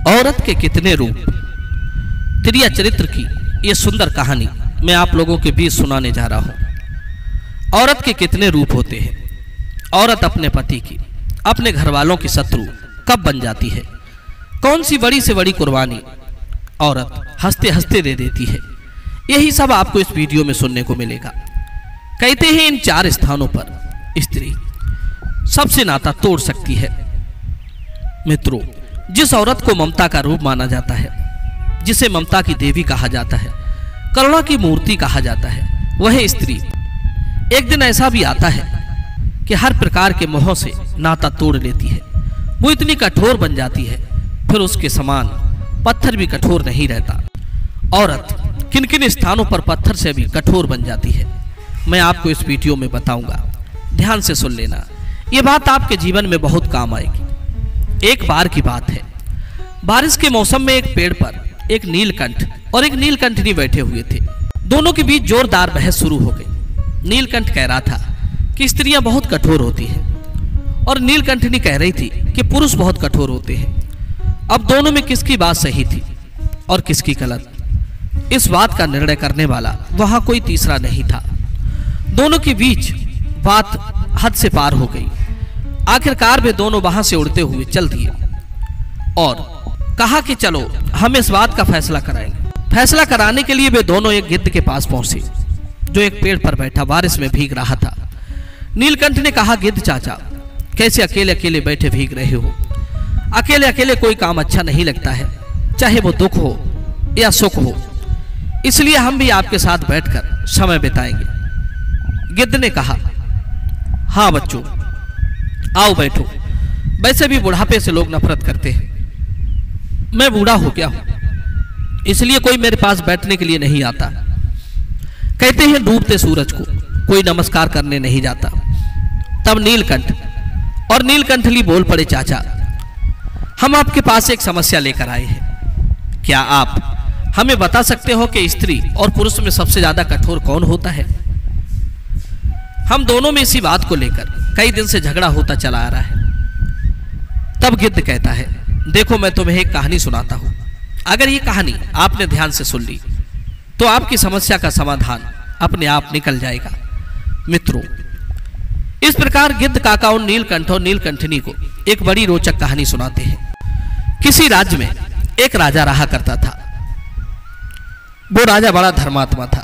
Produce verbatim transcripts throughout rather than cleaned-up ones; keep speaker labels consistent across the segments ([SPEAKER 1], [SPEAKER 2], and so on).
[SPEAKER 1] औरत के कितने रूप। त्रिया चरित्र की ये सुंदर कहानी मैं आप लोगों के बीच सुनाने जा रहा हूं। औरत के कितने रूप होते हैं। औरत अपने पति की, अपने घर वालों की शत्रु कब बन जाती है। कौन सी बड़ी से बड़ी कुर्बानी औरत हंसते हंसते दे देती है। यही सब आपको इस वीडियो में सुनने को मिलेगा। कहते हैं इन चार स्थानों पर स्त्री सबसे नाता तोड़ सकती है। मित्रों, जिस औरत को ममता का रूप माना जाता है, जिसे ममता की देवी कहा जाता है, करुणा की मूर्ति कहा जाता है, वह स्त्री एक दिन ऐसा भी आता है कि हर प्रकार के मोह से नाता तोड़ लेती है। वो इतनी कठोर बन जाती है, फिर उसके समान पत्थर भी कठोर नहीं रहता। औरत किन किन स्थानों पर पत्थर से भी कठोर बन जाती है, मैं आपको इस वीडियो में बताऊंगा। ध्यान से सुन लेना, ये बात आपके जीवन में बहुत काम आएगी। एक बार की बात है, बारिश के मौसम में एक पेड़ पर एक नीलकंठ और एक नीलकंठनी बैठे हुए थे। दोनों के बीच जोरदार बहस शुरू हो गई। नीलकंठ कह रहा था कि स्त्रियां बहुत कठोर होती हैं और नीलकंठनी कह रही थी कि पुरुष बहुत कठोर होते हैं। अब दोनों में किसकी बात सही थी और किसकी गलत, इस बात का निर्णय करने वाला वहां कोई तीसरा नहीं था। दोनों के बीच बात हद से पार हो गई। आखिरकार वे दोनों वहां से उड़ते हुए चल दिए और कहा कि चलो हम इस बात का फैसला कराएंगे। फैसला कराने के लिए वे दोनों एक गिद्ध के पास पहुंचे जो एक पेड़ पर बैठा बारिश में भीग रहा था। नीलकंठ ने कहा, गिद्ध चाचा, कैसे अकेले अकेले बैठे भीग रहे हो। अकेले अकेले कोई काम अच्छा नहीं लगता है, चाहे वो दुख हो या सुख हो। इसलिए हम भी आपके साथ बैठकर समय बिताएंगे। गिद्ध ने कहा, हाँ बच्चों, आओ बैठो। वैसे भी बुढ़ापे से लोग नफरत करते हैं। मैं बूढ़ा हो गया हूं, इसलिए कोई मेरे पास बैठने के लिए नहीं आता। कहते हैं डूबते सूरज को कोई नमस्कार करने नहीं जाता। तब नीलकंठ और नीलकंठली बोल पड़े, चाचा, हम आपके पास एक समस्या लेकर आए हैं। क्या आप हमें बता सकते हो कि स्त्री और पुरुष में सबसे ज्यादा कठोर कौन होता है। हम दोनों में इसी बात को लेकर कई दिन से झगड़ा होता चला आ रहा है। तब गिद्ध कहता है, देखो मैं तुम्हें एक कहानी सुनाता हूं। अगर ये कहानी आपने ध्यान से सुन ली तो आपकी समस्या का समाधान अपने आप निकल जाएगा। मित्रों, इस प्रकार गिद्ध काका और नीलकंठ और नीलकंठनी को एक बड़ी रोचक कहानी सुनाते हैं। किसी राज्य में एक राजा रहा करता था। वो राजा बड़ा धर्मात्मा था।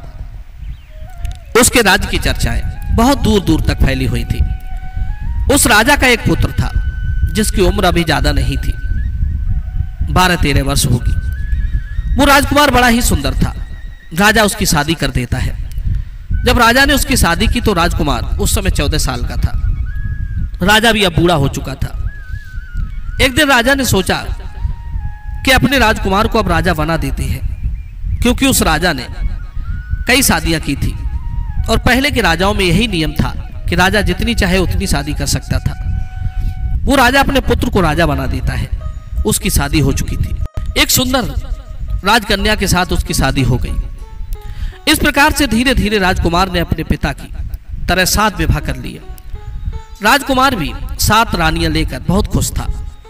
[SPEAKER 1] उसके राज्य की चर्चाएं बहुत दूर दूर तक फैली हुई थी। उस राजा का एक पुत्र था जिसकी उम्र अभी ज्यादा नहीं थी, बारह तेरह वर्ष होगी। वो राजकुमार बड़ा ही सुंदर था। राजा उसकी शादी कर देता है। जब राजा ने उसकी शादी की तो राजकुमार उस समय चौदह साल का था। राजा भी अब बूढ़ा हो चुका था। एक दिन राजा ने सोचा कि अपने राजकुमार को अब राजा बना देते हैं, क्योंकि उस राजा ने कई शादियां की थी और पहले के राजाओं में यही नियम था कि राजा जितनी चाहे उतनी शादी कर सकता था। वो राजा अपने पुत्र को राजा बना देता है। उसकी शादी हो चुकी थी। एक सुंदर राजकन्या के साथ उसकी शादी हो गई। इस प्रकार से धीरे धीरे राजकुमार ने अपने पिता की तरह सात विवाह कर लिए। राजकुमार भी सात रानियां लेकर बहुत खुश था।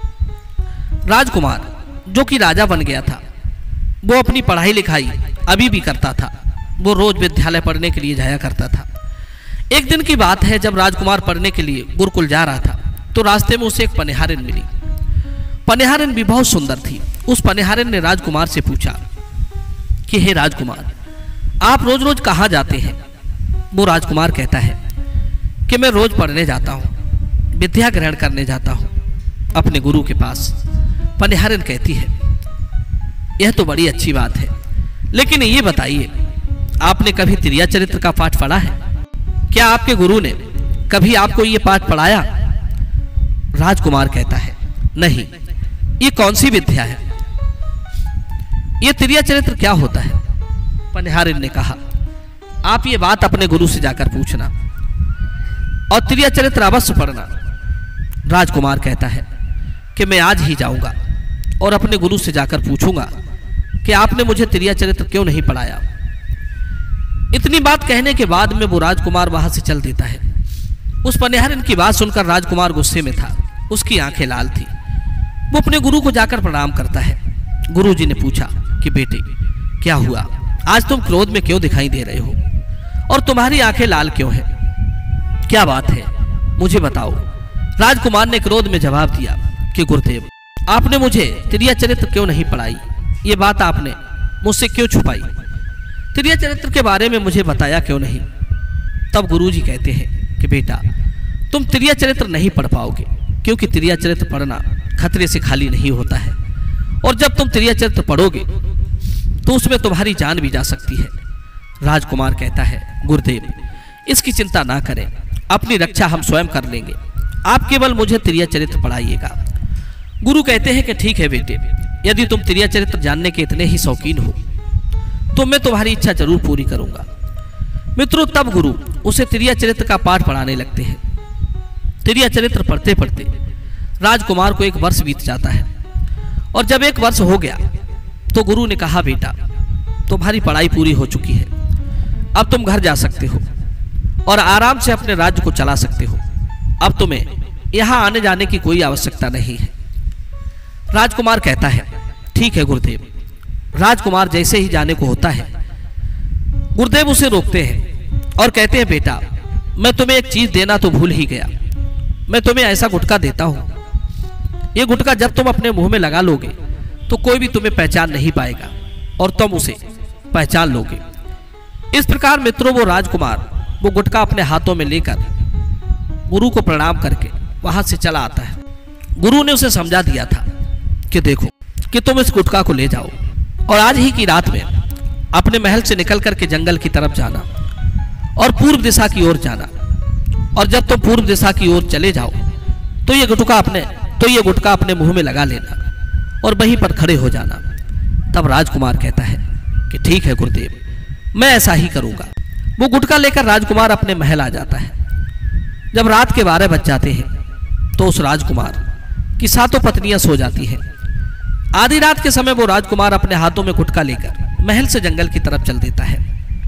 [SPEAKER 1] राजकुमार जो कि राजा बन गया था, वो अपनी पढ़ाई लिखाई अभी भी करता था। वो रोज विद्यालय पढ़ने के लिए जाया करता था। एक दिन की बात है, जब राजकुमार पढ़ने के लिए गुरुकुल जा रहा था तो रास्ते में उसे एक पनिहारिन मिली। पनिहारिन भी बहुत सुंदर थी। उस पनिहारिन ने राजकुमार से पूछा कि हे राजकुमार, आप रोज रोज कहाँ जाते हैं। वो राजकुमार कहता है कि मैं रोज पढ़ने जाता हूँ, विद्या ग्रहण करने जाता हूँ अपने गुरु के पास। पनिहारिन कहती है, यह तो बड़ी अच्छी बात है, लेकिन ये बताइए, आपने कभी त्रिया चरित्र का पाठ पढ़ा है। क्या आपके गुरु ने कभी आपको ये पाठ पढ़ाया। राजकुमार कहता है, नहीं, ये कौन सी विद्या है, ये त्रिया चरित्र क्या होता है। पनिहारिन ने कहा, आप ये बात अपने गुरु से जाकर पूछना और त्रिया चरित्र अवश्य पढ़ना। राजकुमार कहता है कि मैं आज ही जाऊंगा और अपने गुरु से जाकर पूछूंगा कि आपने मुझे त्रिया चरित्र क्यों नहीं पढ़ाया। इतनी बात कहने के बाद में वो राजकुमार वहां से चल देता है। उस पनिहारिन की बात सुनकर राजकुमार गुस्से में था। उसकी आंखें लाल थी। वो अपने गुरु को जाकर प्रणाम करता है। गुरुजी ने पूछा कि बेटे क्या हुआ, आज तुम क्रोध में क्यों दिखाई दे रहे हो और तुम्हारी आंखें लाल क्यों हैं, क्या बात है मुझे बताओ। राजकुमार ने क्रोध में जवाब दिया कि गुरुदेव आपने मुझे त्रिया चरित्र क्यों नहीं पढ़ाई, ये बात आपने मुझसे क्यों छुपाई, त्रिया चरित्र के बारे में मुझे बताया क्यों नहीं। तब गुरुजी कहते हैं कि बेटा तुम त्रिया चरित्र नहीं पढ़ पाओगे, क्योंकि त्रिया चरित्र पढ़ना खतरे से खाली नहीं होता है, और जब तुम त्रिया चरित्र पढ़ोगे तो उसमें तुम्हारी जान भी जा सकती है। राजकुमार कहता है गुरुदेव इसकी चिंता ना करें, अपनी रक्षा हम स्वयं कर लेंगे, आप केवल मुझे त्रिया चरित्र पढ़ाइएगा। गुरु कहते हैं कि ठीक है बेटे, यदि तुम त्रिया चरित्र जानने के इतने ही शौकीन हो तो मैं तुम्हारी इच्छा जरूर पूरी करूंगा। मित्रों तब गुरु उसे त्रिया चरित्र का पाठ पढ़ाने लगते हैं। त्रिया चरित्र पढ़ते पढ़ते राजकुमार को एक वर्ष बीत जाता है, और जब एक वर्ष हो गया तो गुरु ने कहा बेटा तुम्हारी पढ़ाई पूरी हो चुकी है, अब तुम घर जा सकते हो और आराम से अपने राज्य को चला सकते हो, अब तुम्हें यहां आने जाने की कोई आवश्यकता नहीं है। राजकुमार कहता है ठीक है गुरुदेव। राजकुमार जैसे ही जाने को होता है गुरुदेव उसे रोकते हैं और कहते हैं बेटा मैं तुम्हें एक चीज देना तो भूल ही गया, मैं तुम्हें ऐसा गुटखा देता हूं, ये गुटखा जब तुम अपने मुंह में लगा लोगे तो कोई भी तुम्हें पहचान नहीं पाएगा और तुम उसे पहचान लोगे। इस प्रकार मित्रों वो राजकुमार वो गुटखा अपने हाथों में लेकर गुरु को प्रणाम करके वहां से चला आता है। गुरु ने उसे समझा दिया था कि देखो कि तुम इस गुटखा को ले जाओ और आज ही की रात में अपने महल से निकल करके जंगल की तरफ जाना और पूर्व दिशा की ओर जाना, और जब तुम पूर्व दिशा की ओर चले जाओ तो ये गुटखा अपने तो ये गुटखा अपने मुंह में लगा लेना और वहीं पर खड़े हो जाना। तब राजकुमार कहता है कि ठीक है गुरुदेव, मैं ऐसा ही करूंगा। वो गुटखा लेकर राजकुमार अपने महल आ जाता है। जब रात के बारह बज जाते हैं तो उस राजकुमार की सातों पत्नियां सो जाती हैं। आधी रात के समय वो राजकुमार अपने हाथों में गुटखा लेकर महल से जंगल की तरफ चल देता है।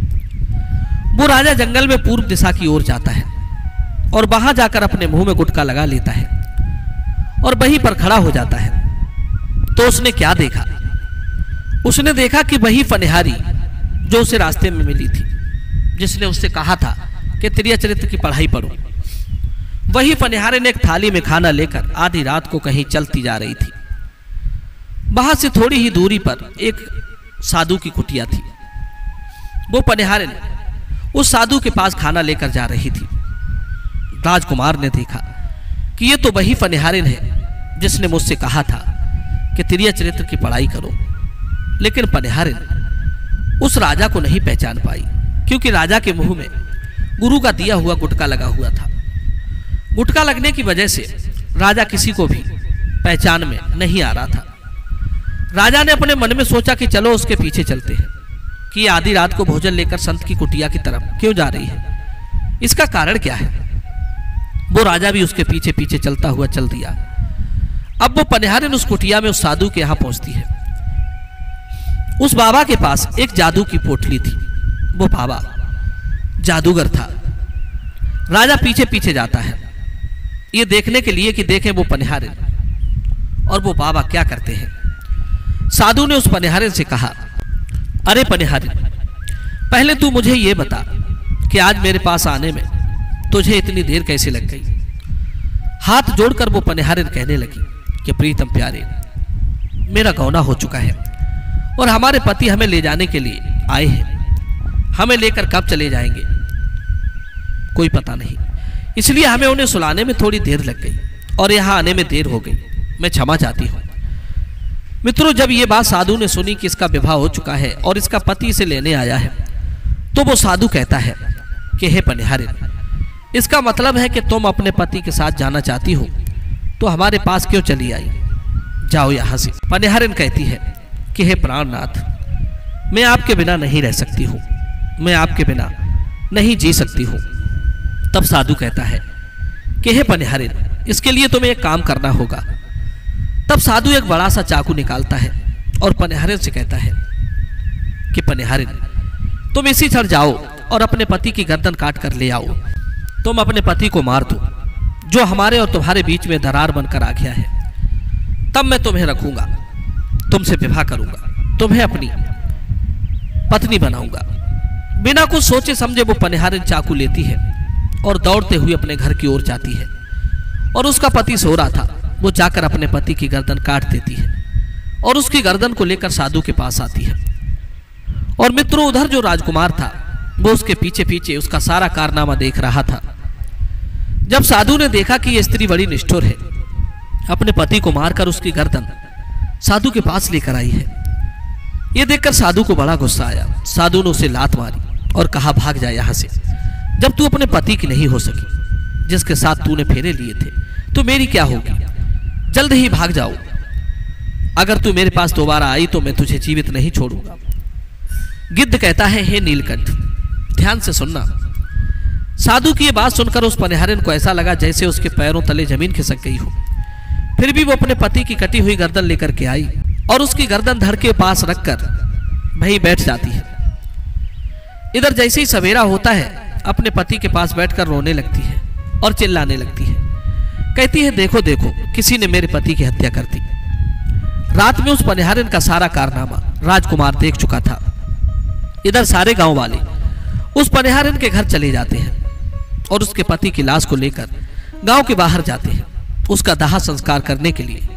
[SPEAKER 1] वो राजा जंगल में पूर्व दिशा की ओर जाता है और वहां जाकर अपने मुंह में गुटखा लगा लेता है और वहीं पर खड़ा हो जाता है। तो उसने क्या देखा, उसने देखा कि वही फनिहारी जो उसे रास्ते में मिली थी, जिसने उससे कहा था कि त्रिया चरित्र की पढ़ाई पढ़ो, वही फनिहारी ने एक थाली में खाना लेकर आधी रात को कहीं चलती जा रही थी। वहां से थोड़ी ही दूरी पर एक साधु की कुटिया थी। वो फनिहारी उस साधु के पास खाना लेकर जा रही थी। राजकुमार ने देखा कि ये तो वही फनिहारी है जिसने मुझसे कहा था कि त्रिया चरित्र की पढ़ाई करो, लेकिन फनिहारी उस राजा को नहीं पहचान पाई, क्योंकि राजा के मुंह में गुरु का दिया हुआ गुटखा लगा हुआ था। गुटखा लगने की वजह से राजा किसी को भी पहचान में नहीं आ रहा था। राजा ने अपने मन में सोचा कि चलो उसके पीछे चलते हैं कि ये आधी रात को भोजन लेकर संत की कुटिया की तरफ क्यों जा रही है, इसका कारण क्या है। वो राजा भी उसके पीछे पीछे चलता हुआ चल दिया। अब वो फनिहारिन उस कुटिया में उस साधु के यहां पहुंचती है। उस बाबा के पास एक जादू की पोटली थी। वो बाबा जादूगर था। राजा पीछे पीछे जाता है ये देखने के लिए कि देखें वो फनिहारिन और वो बाबा क्या करते हैं। साधु ने उस फनिहारिन से कहा, अरे फनिहारिन, पहले तू मुझे ये बता कि आज मेरे पास आने में तुझे इतनी देर कैसे लग गई। हाथ जोड़कर वो फनिहारिन कहने लगी कि प्रीतम प्यारे, मेरा गौना हो चुका है और हमारे पति हमें ले जाने के लिए आए हैं। हमें लेकर कब चले जाएंगे कोई पता नहीं, इसलिए हमें उन्हें सुलाने में थोड़ी देर लग गई और यहाँ आने में देर हो गई। मैं क्षमा चाहती हूँ। मित्रों, जब ये बात साधु ने सुनी कि इसका विवाह हो चुका है और इसका पति इसे लेने आया है, तो वो साधु कहता है कि हे फनिहारिन, इसका मतलब है कि तुम अपने पति के साथ जाना चाहती हो, तो हमारे पास क्यों चली आई, जाओ यहाँ से। फनिहारिन कहती है कि हे प्राणनाथ, मैं आपके बिना नहीं रह सकती हूँ, मैं आपके बिना नहीं जी सकती हूँ। तब साधु कहता है कि हे फनिहारिन, इसके लिए तुम्हें एक काम करना होगा। तब साधु एक बड़ा सा चाकू निकालता है और फनिहारिन से कहता है कि फनिहारिन, तुम इसी क्षण जाओ और अपने पति की गर्दन काट कर ले आओ। तुम अपने पति को मार दो जो हमारे और तुम्हारे बीच में दरार बनकर आ गया है। तब मैं तुम्हें रखूंगा, तुमसे विवाह करूंगा, तुम्हें अपनी पत्नी बनाऊंगा। बिना कुछ सोचे समझे वो पनिहारिन चाकू लेती है और दौड़ते हुए अपने घर की ओर जाती है। और उसका पति सो रहा था, वो जाकर अपने पति की गर्दन काट देती है और उसकी गर्दन को लेकर साधु के पास आती है। और मित्रों, उधर जो राजकुमार था वो उसके पीछे पीछे उसका सारा कारनामा देख रहा था। जब साधु ने देखा कि यह स्त्री बड़ी निष्ठुर है, अपने पति को मारकर उसकी गर्दन साधु के पास लेकर आई है, यह देखकर साधु को बड़ा गुस्सा आया। साधु ने उसे लात मारी और कहा, भाग जा यहां से। जब तू अपने पति की नहीं हो सकी, जिसके साथ तूने फेरे लिए थे, तो मेरी क्या होगी? जल्द ही भाग जाओ। अगर तू मेरे पास दोबारा आई तो मैं तुझे जीवित नहीं छोड़ूंगा। गिद्ध कहता है, हे नीलकंठ, ध्यान से सुनना। साधु की यह बात सुनकर उस पनिहारिन को ऐसा लगा जैसे उसके पैरों तले जमीन खिसक गई हो। फिर भी वो अपने पति की कटी हुई गर्दन लेकर के आई और उसकी गर्दन धड़ के पास रखकर वहीं बैठ जाती है। इधर जैसे ही सवेरा होता है, अपने पति के पास बैठकर रोने लगती है और चिल्लाने लगती है। कहती है, देखो देखो, किसी ने मेरे पति की हत्या कर दी। रात में उस पनिहारिन का सारा कारनामा राजकुमार देख चुका था। इधर सारे गांव वाले उस पनिहारिन के घर चले जाते हैं और उसके पति की लाश को लेकर गांव के बाहर जाते हैं उसका दाह संस्कार करने के लिए।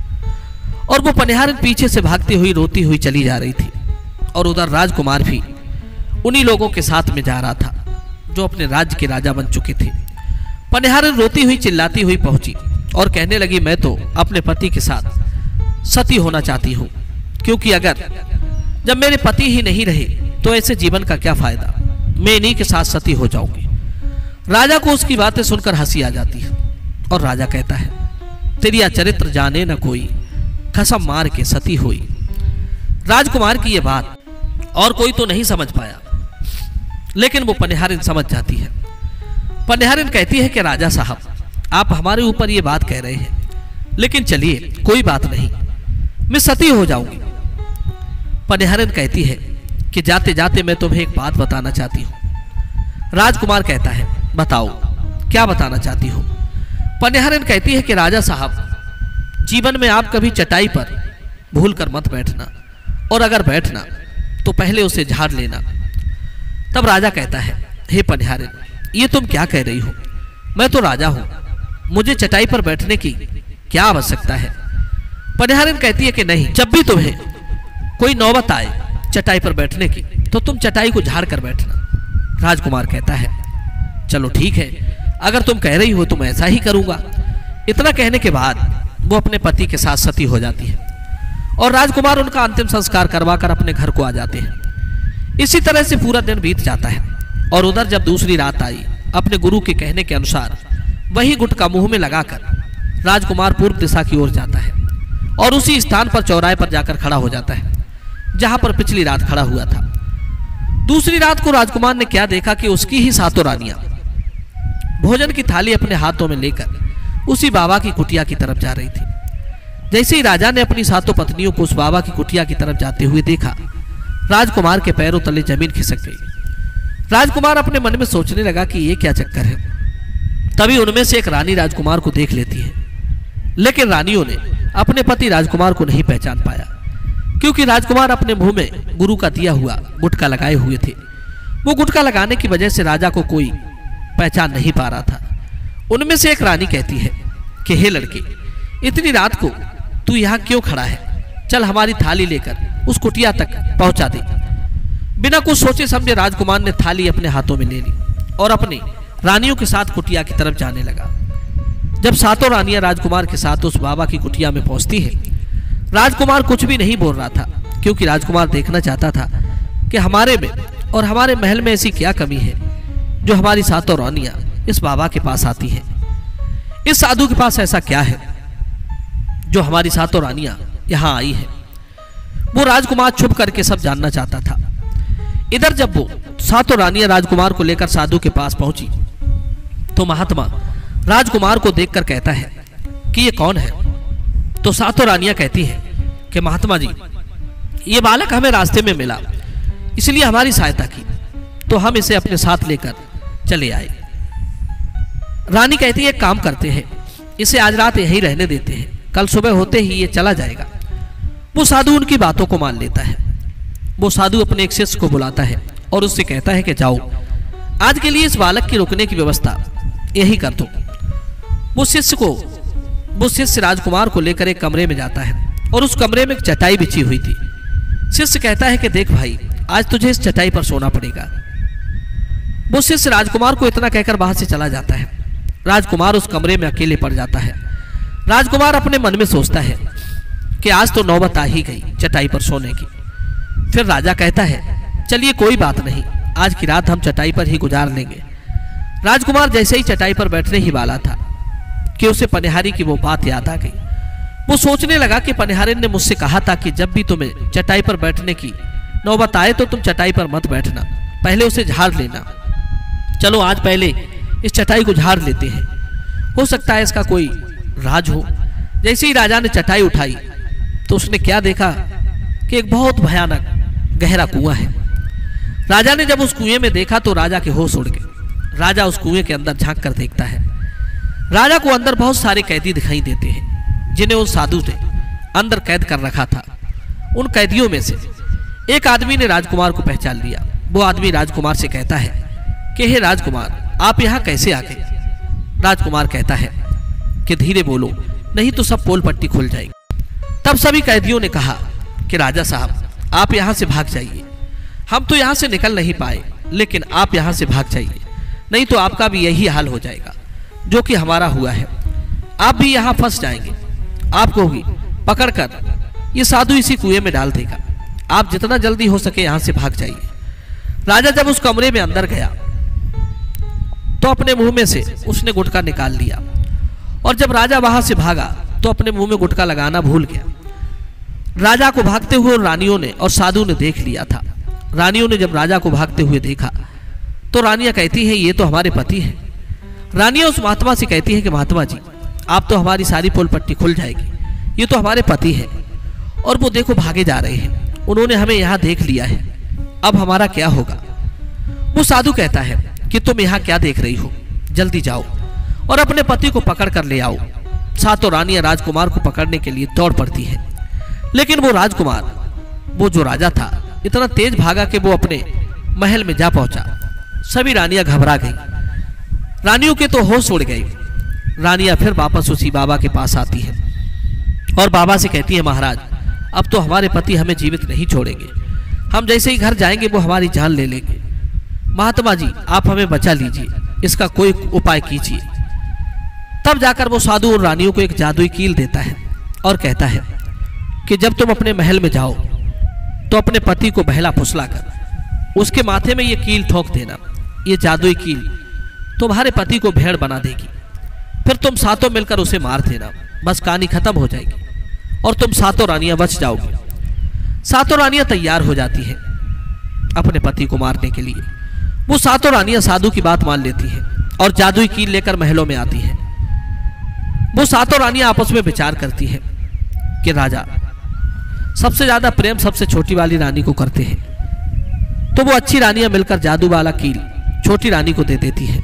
[SPEAKER 1] और वो पनिहारिन पीछे से भागती हुई रोती हुई चली जा रही थी। और उधर राजकुमार भी उन्हीं लोगों के साथ में जा रहा था जो अपने राज्य के राजा बन चुके थे। पनिहारिन रोती हुई चिल्लाती हुई पहुंची और कहने लगी, मैं तो अपने पति के साथ सती होना चाहती हूं, क्योंकि अगर जब मेरे पति ही नहीं रहे तो ऐसे जीवन का क्या फायदा, मैं इन्हीं के साथ सती हो जाऊंगी। राजा को उसकी बातें सुनकर हंसी आ जाती है और राजा कहता है, तेरी चरित्र जाने न कोई, कसम मार के सती हुई। राजकुमार की यह बात और कोई तो नहीं समझ पाया, लेकिन वो पनिहारिन समझ जाती है। पनिहारिन कहती है कि राजा साहब, आप हमारे ऊपर ये बात कह रहे हैं, लेकिन चलिए कोई बात नहीं, मैं सती हो जाऊंगी। पनिहारिन कहती है कि जाते जाते मैं तुम्हें एक बात बताना चाहती हूं। राजकुमार कहता है, बताओ क्या बताना चाहती हो? पनिहारिन कहती है कि राजा साहब, जीवन में आप कभी चटाई पर भूल कर मत बैठना, और अगर बैठना तो पहले उसे झाड़ लेना। तब राजा कहता है, हे पनिहारिन, ये तुम क्या कह रही हो? मैं तो राजा हूं, मुझे चटाई पर बैठने की क्या आवश्यकता है? पनिहारिन कहती है कि नहीं, जब भी तुम्हें कोई नौबत आए चटाई पर बैठने की तो तुम चटाई को झाड़ कर बैठना। राजकुमार कहता है, चलो ठीक है, अगर तुम कह रही हो तो मैं ऐसा ही करूंगा। इतना कहने के बाद वो अपने पति के साथ सती हो जाती है और राजकुमार उनका अंतिम संस्कार करवाकर अपने घर को आ जाते हैं। इसी तरह से पूरा दिन बीत जाता है। और उधर जब दूसरी रात आई, अपने गुरु के कहने के अनुसार वही गुटका मुंह में लगाकर राजकुमार पूर्व दिशा की ओर जाता है और उसी स्थान पर चौराहे पर जाकर खड़ा हो जाता है जहां पर पिछली रात खड़ा हुआ था। दूसरी रात को राजकुमार ने क्या देखा कि उसकी ही सातों रानियां भोजन की थाली अपने हाथों में लेकर उसी बाबा की कुटिया की तरफ जा रही थी। जैसे ही राजा ने अपनी सातों पत्नियों को उस बाबा की कुटिया की तरफ जाते हुए देखा, राजकुमार के पैरों तले जमीन खिसक गई। राजकुमार अपने मन में सोचने लगा कि ये क्या चक्कर है। तभी उनमें से एक रानी राजकुमार को देख लेती है, लेकिन रानियों ने अपने पति राजकुमार को नहीं पहचान पाया, क्योंकि राजकुमार अपने मुंह में गुरु का दिया हुआ गुटका लगाए हुए थे। वो गुटका लगाने की वजह से राजा को कोई पहचान नहीं पा रहा था। उनमें से एक रानी कहती है कि हे लड़के, इतनी रात को तू यहाँ क्यों खड़ा है? चल हमारी थाली लेकर उस कुटिया तक पहुंचा दे। बिना कुछ सोचे समझे राजकुमार ने थाली अपने हाथों में ले ली और अपनी रानियों के साथ कुटिया की तरफ जाने लगा। जब सातों रानियां राजकुमार के साथ उस बाबा की कुटिया में पहुंचती है, राजकुमार कुछ भी नहीं बोल रहा था, क्योंकि राजकुमार देखना चाहता था कि हमारे में और हमारे महल में ऐसी क्या कमी है जो हमारी सातों रानियां इस बाबा के पास आती हैं। इस साधु के पास ऐसा क्या है जो हमारी सातों रानियां यहां आई है? वो राजकुमार छुप करके सब जानना चाहता था। इधर जब वो सातों रानियां राजकुमार को लेकर साधु के पास पहुंची तो महात्मा राजकुमार को देखकर कहता है कि ये कौन है? तो सातों रानियां कहती हैं कि महात्मा जी, ये बालक हमें रास्ते में मिला, इसलिए हमारी सहायता की, तो हम इसे अपने साथ लेकर चले आए। रानी कहती है, एक काम करते हैं, इसे आज रात यहीं रहने देते हैं, कल सुबह होते ही ये चला जाएगा। वो साधु उनकी बातों को मान लेता है। वो साधु अपने एक शिष्य को बुलाता है और उससे कहता है कि जाओ, आज के लिए इस बालक के रुकने की व्यवस्था यही कर दो। वो शिष्य को वो शिष्य राजकुमार को लेकर एक कमरे में जाता है और उस कमरे में एक चटाई बिछी हुई थी। शिष्य कहता है कि देख भाई, आज तुझे इस चटाई पर सोना पड़ेगा। वो शिष्य राजकुमार को इतना कहकर वहां से चला जाता है। राजकुमार उस कमरे में अकेले पड़ जाता है। राजकुमार अपने मन में सोचता है कि आज तो नौबत आ ही गई चटाई पर सोने की। फिर राजा कहता है, चलिए कोई बात नहीं, आज की रात हम चटाई पर ही गुजार लेंगे। राजकुमार जैसे ही चटाई पर बैठने ही वाला था कि उसे पनिहारी की वो बात याद आ गई। वो सोचने लगा कि पनिहारिन ने मुझसे कहा था कि जब भी तुम्हें चटाई पर बैठने की नौबत आए तो तुम चटाई पर मत बैठना, पहले उसे झाड़ लेना। चलो आज पहले इस चटाई को झाड़ लेते हैं, हो सकता है इसका कोई राज हो। जैसे ही राजा ने चटाई उठाई तो उसने क्या देखा कि एक बहुत भयानक गहरा कुआं है। राजा ने जब उस कुएं में देखा तो राजा के होश उड़ गए। राजा उस कुएं के अंदर झांक कर देखता है। राजा को अंदर बहुत सारे कैदी दिखाई देते हैं जिन्हें उस साधु ने अंदर कैद कर रखा था। उन कैदियों में से एक आदमी ने राजकुमार को पहचान लिया। वो आदमी राजकुमार से कहता है कि हे राजकुमार, आप यहाँ कैसे आ गए? राजकुमार कहता है कि धीरे बोलो, नहीं तो सब पोल पट्टी खुल जाएगी। तब सभी कैदियों ने कहा कि राजा साहब, आप यहाँ से भाग जाइए। हम तो यहाँ से निकल नहीं पाए, लेकिन आप यहाँ से भाग जाइए, नहीं तो आपका भी यही हाल हो जाएगा जो कि हमारा हुआ है। आप भी यहाँ फंस जाएंगे, आपको भी पकड़कर ये साधु इसी कुएं में डाल देगा। आप जितना जल्दी हो सके यहाँ से भाग जाइए। राजा जब उस कमरे में अंदर गया तो अपने मुंह में से उसने गुटखा निकाल लिया, और जब राजा वहां से भागा तो अपने मुंह में गुटखा लगाना भूल गया। राजा को भागते हुए रानियों ने और साधु ने देख लिया था। रानियों ने जब राजा को भागते हुए देखा तो रानियां कहती हैं, ये तो हमारे पति हैं। रानियां उस महात्मा से कहती हैं कि महात्मा जी, आप तो हमारी सारी पोल पट्टी खुल जाएगी, ये तो हमारे पति हैं। और वो देखो भागे जा रहे हैं, उन्होंने हमें यहाँ देख लिया है, अब हमारा क्या होगा? वो साधु कहता है कि तुम यहाँ क्या देख रही हो, जल्दी जाओ और अपने पति को पकड़ कर ले आओ। सातों रानियां राजकुमार को पकड़ने के लिए दौड़ पड़ती है, लेकिन वो राजकुमार, वो जो राजा था, इतना तेज भागा कि वो अपने महल में जा पहुंचा। सभी रानियां घबरा गई, रानियों के तो होश उड़ गए। रानियां फिर वापस उसी बाबा के पास आती हैं और बाबा से कहती है, महाराज अब तो हमारे पति हमें जीवित नहीं छोड़ेंगे, हम जैसे ही घर जाएंगे वो हमारी जान ले लेंगे। महात्मा जी आप हमें बचा लीजिए, इसका कोई उपाय कीजिए। तब जाकर वो साधु और रानियों को एक जादुई कील देता है और कहता है कि जब तुम अपने महल में जाओ तो अपने पति को बहला फुसला कर उसके माथे में ये कील ठोक देना। ये जादुई कील तुम्हारे पति को भेड़ बना देगी। फिर तुम सातों मिलकर उसे मार देना, बस कहानी खत्म हो जाएगी और तुम सातों रानियां बच जाओगी। सातों रानियां तैयार हो जाती हैं अपने पति को मारने के लिए। वो सातों रानियां साधु की बात मान लेती हैं और जादुई कील लेकर महलों में आती हैं। वो सातों रानियां आपस में विचार करती हैं कि राजा सबसे ज्यादा प्रेम सबसे छोटी वाली रानी को करते हैं, तो वो अच्छी रानियां मिलकर जादू वाला कील छोटी रानी को दे देती हैं।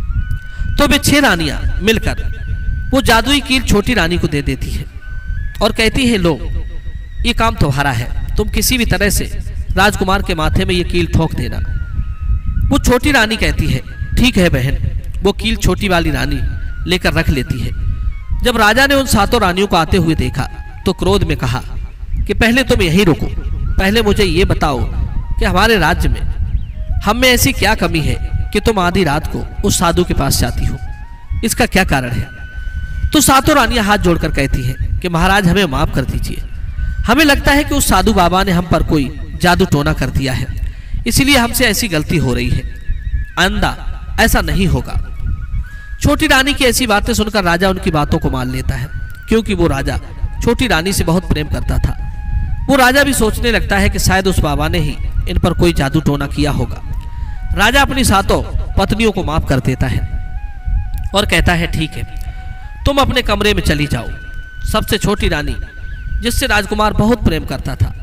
[SPEAKER 1] तो वे छह रानियां मिलकर वो जादुई कील छोटी रानी को दे देती है और कहती है, लो ये काम तुम्हारा है, तुम किसी भी तरह से राजकुमार के माथे में ये कील ठोक देना। वो छोटी रानी कहती है, ठीक है बहन। वो कील छोटी वाली रानी लेकर रख लेती है। जब राजा ने उन सातों रानियों को आते हुए देखा तो क्रोध में कहा कि पहले तुम यहीं रुको, पहले मुझे ये बताओ कि हमारे राज्य में हम में ऐसी क्या कमी है कि तुम आधी रात को उस साधु के पास जाती हो, इसका क्या कारण है? तो सातों रानियां हाथ जोड़कर कहती हैं कि महाराज हमें माफ कर दीजिए, हमें लगता है कि उस साधु बाबा ने हम पर कोई जादू टोना कर दिया है, इसलिए हमसे ऐसी गलती हो रही है, आइंदा ऐसा नहीं होगा। छोटी रानी की ऐसी बातें सुनकर राजा उनकी बातों को मान लेता है, क्योंकि वो राजा छोटी रानी से बहुत प्रेम करता था। वो राजा भी सोचने लगता है कि शायद उस बाबा ने ही इन पर कोई जादू टोना किया होगा। राजा अपनी सातों पत्नियों को माफ कर देता है और कहता है, ठीक है तुम अपने कमरे में चली जाओ। सबसे छोटी रानी जिससे राजकुमार बहुत प्रेम करता था,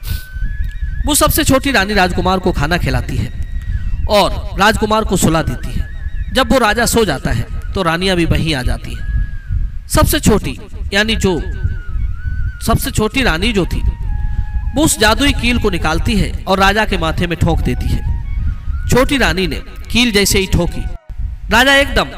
[SPEAKER 1] वो सबसे छोटी रानी राजकुमार को खाना खिलाती है और राजकुमार को सुला देती है। जब वो राजा सो जाता है तो रानियां भी वहीं आ जाती हैं। सबसे छोटी यानी जो सबसे छोटी रानी जो थी, वो उस जादुई कील को निकालती है और राजा के माथे में ठोक देती है। छोटी रानी ने कील जैसे ही ठोकी, राजा एकदम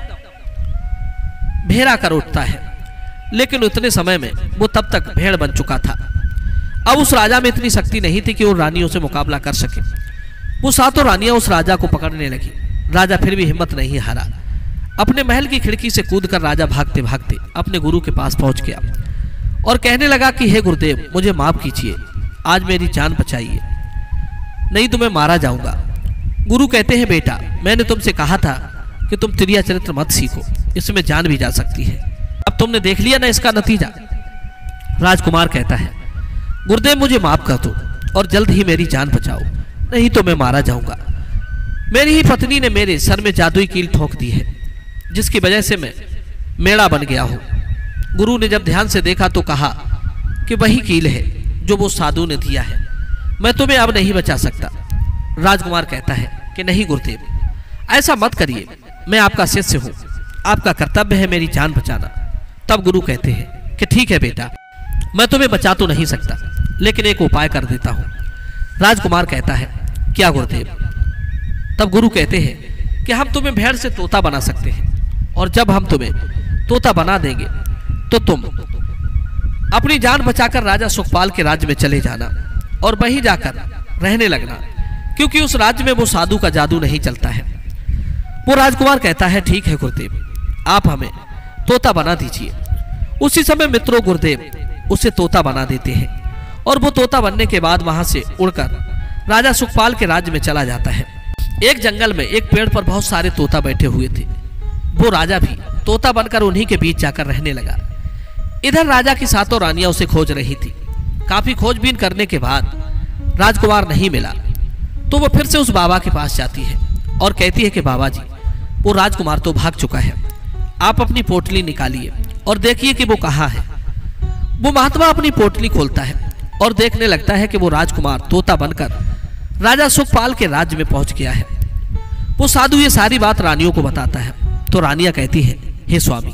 [SPEAKER 1] भेड़ा कर उठता है, लेकिन उतने समय में वो तब तक भेड़ बन चुका था। अब उस राजा में इतनी शक्ति नहीं थी कि वो रानियों से मुकाबला कर सके। वो सातों रानियां उस राजा को पकड़ने लगी। राजा फिर भी हिम्मत नहीं हारा। अपने महल की खिड़की से कूदकर राजा भागते भागते अपने गुरु के पास पहुंच गया और कहने लगा कि हे गुरुदेव, मुझे माफ कीजिए, आज मेरी जान बचाइए, नहीं तो मैं मारा जाऊंगा। गुरु कहते हैं, बेटा, मैंने तुमसे कहा था कि तुम तिरिया चरित्र मत सीखो, इसमें जान भी जा सकती है। अब तुमने देख लिया ना इसका नतीजा। राजकुमार कहता है, गुरुदेव मुझे माफ कर दो और जल्द ही मेरी जान बचाओ, नहीं तो मैं मारा जाऊंगा। मेरी ही पत्नी ने मेरे सर में जादुई कील ठोक दी है, जिसकी वजह से मैं मेड़ा बन गया हूं। गुरु ने जब ध्यान से देखा तो कहा कि वही कील है जो वो साधु ने दिया है, मैं तुम्हें अब नहीं बचा सकता। राजकुमार कहता है कि नहीं गुरुदेव, ऐसा मत करिए, मैं आपका शिष्य हूं, आपका कर्तव्य है मेरी जान बचाना। तब गुरु कहते हैं कि ठीक है बेटा, मैं तुम्हें बचा तो नहीं सकता, लेकिन एक उपाय कर देता हूं। राजकुमार कहता है, क्या गुरुदेव? तब गुरु कहते हैं कि हम तुम्हें भेड़ से तोता बना सकते हैं, और जब हम तुम्हें तोता बना देंगे तो तुम अपनी जान बचाकर राजा सुखपाल के राज्य में चले जाना और वहीं जाकर रहने लगना, क्योंकि उस राज्य में वो साधु का जादू नहीं चलता है। वो राजकुमार कहता है, ठीक है गुरुदेव, आप हमें तोता बना दीजिए। उसी समय मित्रों गुरुदेव उसे तोता बना देते हैं, और वो तोता बनने के बाद वहां से उड़कर राजा सुखपाल के राज्य में चला जाता है। एक जंगल में एक पेड़ पर बहुत सारे तोता बैठे हुए थे। वो राजा भी तोता बनकर उन्हीं के बीच जाकर रहने लगा। इधर राजा की सातों रानियां उसे खोज रही थी। काफी खोजबीन करने के बाद राजकुमार नहीं मिला, तो वो फिर से उस बाबा के पास जाती है और कहती है कि बाबा जी, वो राजकुमार तो भाग चुका है, आप अपनी पोटली निकालिए और देखिए कि वो कहाँ है। वो महात्मा अपनी पोटली खोलता है और देखने लगता है कि वो राजकुमार तोता बनकर राजा सुखपाल के राज्य में पहुंच गया है। वो साधु ये सारी बात रानियों को बताता है, तो रानियां कहती हैं, हे स्वामी,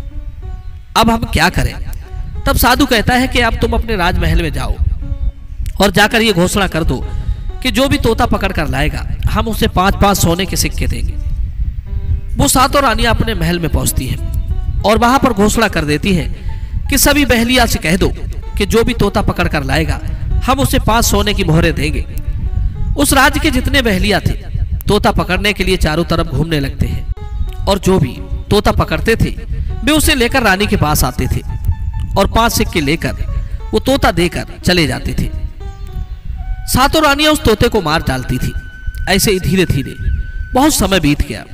[SPEAKER 1] अब हम क्या करें? तब साधु कहता है कि अब तुम अपने राजमहल में जाओ और जाकर ये घोषणा कर दो कि जो भी तोता पकड़ कर लाएगा हम उसे पांच पांच सोने के सिक्के देंगे। वो सातों रानियां अपने महल में पहुंचती हैं और वहां पर घोषणा कर देती हैं कि सभी बहलिया से कह दो कि जो भी तोता पकड़ कर लाएगा हम उसे पांच सोने की मोहरें देंगे। उस राज्य के जितने बहलिया थे तोता पकड़ने के लिए चारों तरफ घूमने लगते हैं, और जो भी तोता पकड़ते थे वे उसे लेकर रानी के पास आते थे और पांच सिक्के लेकर वो तोता देकर चले जाते थे। सातों रानियां उस तोते को मार डालती थी। ऐसे ही धीरे धीरे बहुत समय बीत गया।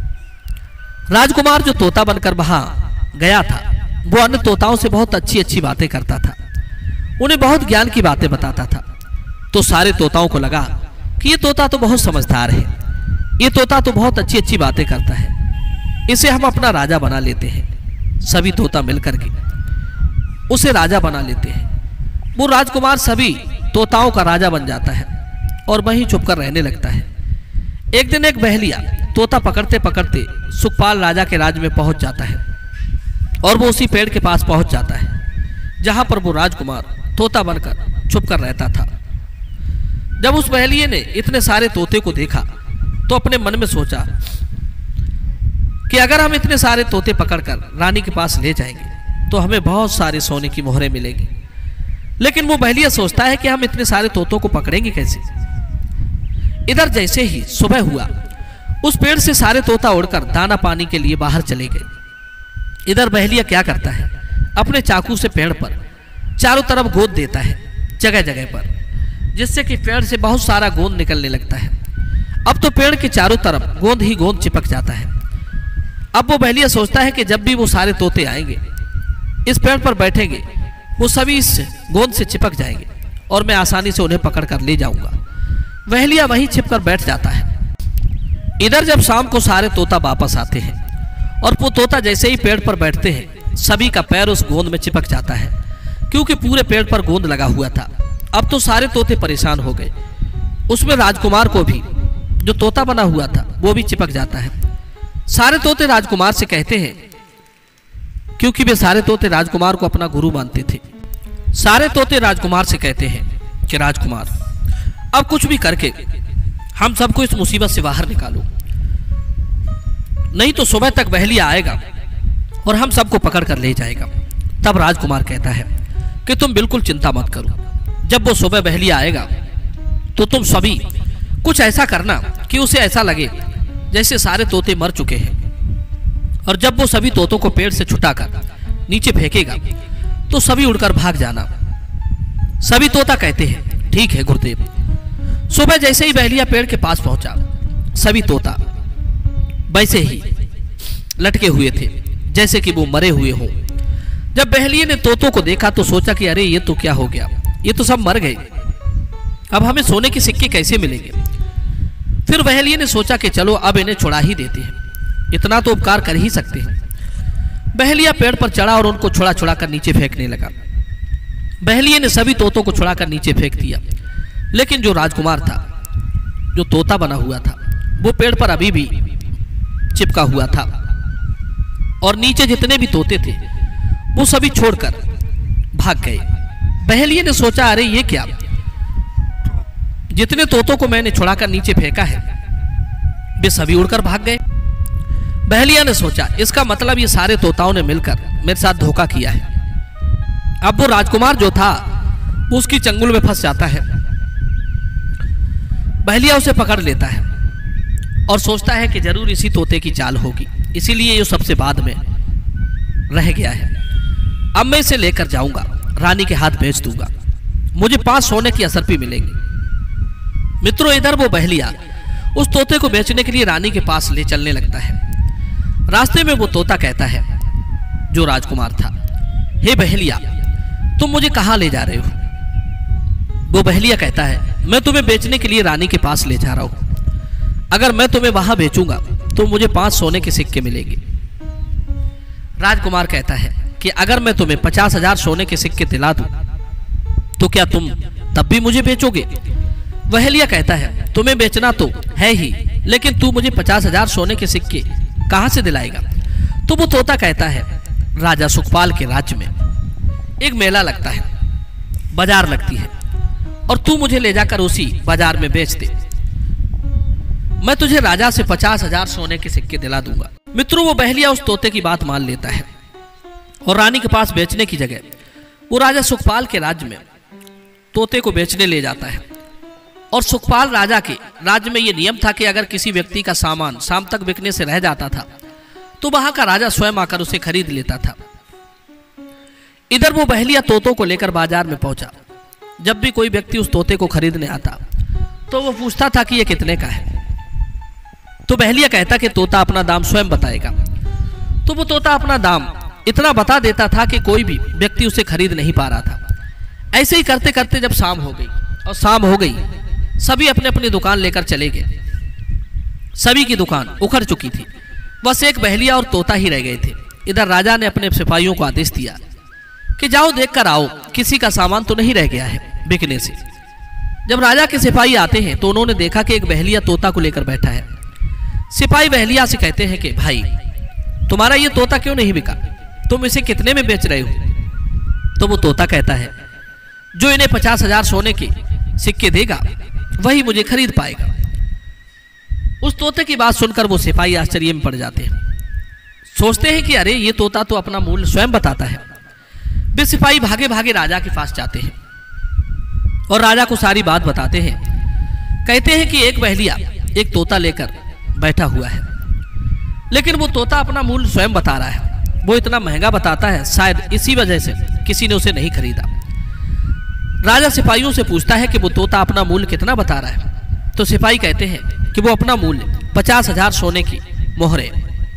[SPEAKER 1] राजकुमार जो तोता बनकर वहां गया था वो अन्य तोताओं से बहुत अच्छी अच्छी बातें करता था, उन्हें बहुत ज्ञान की बातें बताता था। तो सारे तोताओं को लगा कि ये तोता तो बहुत समझदार है, ये तोता तो बहुत अच्छी अच्छी बातें करता है, इसे हम अपना राजा बना लेते हैं। सभी तोता मिलकर के उसे राजा बना लेते हैं। वो राजकुमार सभी तोताओं का राजा बन जाता है और वहीं छुपकर रहने लगता है। एक दिन एक बहलिया तोता पकड़ते पकड़ते सुखपाल राजा के राज्य में पहुंच जाता है और वो उसी पेड़ के पास पहुंच जाता है जहां पर वो राजकुमार तोता बनकर छुपकर रहता था। जब उस बहलिये ने इतने सारे तोते को देखा तो अपने मन में सोचा कि अगर हम इतने सारे तोते पकड़कर रानी के पास ले जाएंगे तो हमें बहुत सारे सोने की मोहरें मिलेंगी। लेकिन वो बहलिया सोचता है कि हम इतने सारे तोतों को पकड़ेंगे कैसे। इधर जैसे ही सुबह हुआ उस पेड़ से सारे तोता उड़कर दाना पानी के लिए बाहर चले गए। इधर बहलिया क्या करता है, अपने चाकू से पेड़ पर चारों तरफ गोंद देता है जगह जगह पर, जिससे कि पेड़ से बहुत सारा गोंद निकलने लगता है। अब तो पेड़ के चारों तरफ गोंद ही गोंद चिपक जाता है। अब वो बहलिया सोचता है कि जब भी वो सारे तोते आएंगे इस पेड़ पर बैठेंगे वो सभी इस गोंद से चिपक जाएंगे और मैं आसानी से उन्हें पकड़ कर ले जाऊंगा। बहलिया वहीं छिपकर बैठ जाता है। इधर जब शाम को सारे तोता वापस आते हैं और वो तोता जैसे ही पेड़ पर बैठते हैं सभी का पैर उस गोंद में चिपक जाता है, क्योंकि पूरे पेड़ पर गोंद लगा हुआ था। अब तो सारे तोते परेशान हो गए, उसमें राजकुमार को भी जो तोता बना हुआ था वो भी चिपक जाता है। सारे तोते राजकुमार से कहते हैं क्योंकि वे सारे तोते राजकुमार को अपना गुरु मानते थे। सारे तोते राजकुमार से कहते हैं कि राजकुमार, अब कुछ भी करके हम सबको इस मुसीबत से बाहर निकालो, नहीं तो सुबह तक बहेलिया आएगा और हम सबको पकड़ कर ले जाएगा। तब राजकुमार कहता है कि तुम बिल्कुल चिंता मत करो, जब वो सुबह बहेलिया आएगा तो तुम सभी कुछ ऐसा करना कि उसे ऐसा लगे जैसे सारे तोते मर चुके हैं, और जब वो सभी तोतों को पेड़ से छुटाकर नीचे फेंकेगा तो सभी उड़कर भाग जाना। सभी तोता कहते हैं ठीक है गुरुदेव। सुबह जैसे ही बहेलिया पेड़ के पास पहुंचा, सभी तोता वैसे ही लटके हुए थे जैसे कि वो मरे हुए हों। जब बहेलिये ने तोतों को देखा तो सोचा कि अरे ये तो क्या हो गया, ये तो सब मर गए, अब हमें सोने के सिक्के कैसे मिलेंगे। फिर बहेलिये ने सोचा कि चलो अब इन्हें छुड़ा ही देते हैं, इतना तो उपकार कर ही सकते हैं। बहेलिया पेड़ पर चढ़ा और उनको छुड़ा छुड़ा कर नीचे फेंकने लगा। बहेलिये ने सभी तोतों को छुड़ा कर नीचे फेंक दिया, लेकिन जो राजकुमार था, जो तोता बना हुआ था, वो पेड़ पर अभी भी चिपका हुआ था, और नीचे जितने भी तोते थे वो सभी छोड़कर भाग गए। बहेलिये ने सोचा अरे ये क्या, जितने तोतों को मैंने छुड़ाकर नीचे फेंका है वे सभी उड़कर भाग गए। बहेलिया ने सोचा इसका मतलब ये सारे तोताओं ने मिलकर मेरे साथ धोखा किया है। अब वो राजकुमार जो था वो उसकी चंगुल में फंस जाता है। बहेलिया उसे पकड़ लेता है और सोचता है कि जरूर इसी तोते की चाल होगी, इसीलिए ये सबसे बाद में रह गया है। अब मैं इसे लेकर जाऊंगा, रानी के हाथ बेच दूंगा, मुझे पांच सोने की असरपी मिलेंगी। मित्रों, इधर वो बहेलिया उस तोते को बेचने के लिए रानी के पास ले चलने लगता है। रास्ते में वो तोता कहता है, जो राजकुमार था, हे बहेलिया, तुम मुझे कहां ले जा रहे हो? वो बहेलिया कहता है, मैं तुम्हें बेचने के लिए रानी के पास ले जा रहा हूं, अगर मैं तुम्हें वहां बेचूंगा तो मुझे पांच सोने के सिक्के मिलेंगे। राजकुमार कहता है कि अगर मैं तुम्हें पचास हजार सोने के सिक्के दिला दूं तो क्या तुम तब भी मुझे बेचोगे? बहेलिया कहता है, तुम्हें बेचना तो है ही, लेकिन तू मुझे पचास हजार सोने के सिक्के कहां से दिलाएगा? तो वो तोता कहता है, राजा सुखपाल के राज्य में एक मेला लगता है, बाजार लगती है, और तू मुझे ले जाकर उसी बाजार में बेच दे, मैं तुझे राजा से पचास हजार सोने के सिक्के दिला दूंगा। मित्रों, वो बहेलिया उस तोते की बात मान लेता है और रानी के पास बेचने की जगह वो राजा सुखपाल के राज्य में तोते को बेचने ले जाता है। और सुखपाल राजा के राज्य में ये नियम था कि अगर किसी व्यक्ति का सामान शाम तक बिकने से रह जाता था तो वहां का राजा स्वयं आकर उसे खरीद लेता था। इधर वो बहेलिया तोतों को लेकर बाजार में पहुंचा। जब भी कोई व्यक्ति उस तोते को खरीदने आता तो वो पूछता था कि ये कितने का है। तो बहेलिया कहता कि तोता अपना दाम स्वयं बताएगा। तो वो तोता अपना दाम इतना बता देता था कि कोई भी व्यक्ति उसे खरीद नहीं पा रहा था। ऐसे ही करते करते जब शाम हो गई और शाम हो गई, सभी अपने अपनी दुकान लेकर चले गए। सभी की दुकान उखड़ चुकी थी, बस एक बहेलिया और तोता ही रह गए थे। इधर राजा ने अपने सिपाहियों को आदेश दिया कि जाओ देखकर आओ, किसी का सामान तो नहीं रह गया है बिकने से। जब राजा के सिपाही आते हैं तो उन्होंने देखा कि एक बहेलिया तोता को लेकर बैठा है। सिपाही बहेलिया से कहते हैं कि भाई, तुम्हारा ये तोता क्यों नहीं बिका? तुम इसे कितने में बेच रहे हो? तो वो तोता कहता है, जो इन्हें पचास हजार सोने के सिक्के देगा वही मुझे खरीद पाएगा। उस तोते की बात सुनकर वो सिपाही आश्चर्य में पड़ जाते हैं। सोचते हैं कि अरे ये तोता तो अपना मूल्य स्वयं बताता है। वे सिपाही भागे भागे राजा के पास जाते हैं और राजा को सारी बात बताते हैं। कहते हैं कि एक बहेलिया एक तोता लेकर बैठा हुआ है, लेकिन वो तोता अपना मूल्य स्वयं बता रहा है। वो इतना महंगा बताता है, शायद इसी वजह से किसी ने उसे नहीं खरीदा। राजा सिपाहियों से पूछता है कि वो तोता अपना मूल्य कितना बता रहा है। तो सिपाही कहते हैं कि वो अपना मूल्य पचास हजार सोने की मोहरे।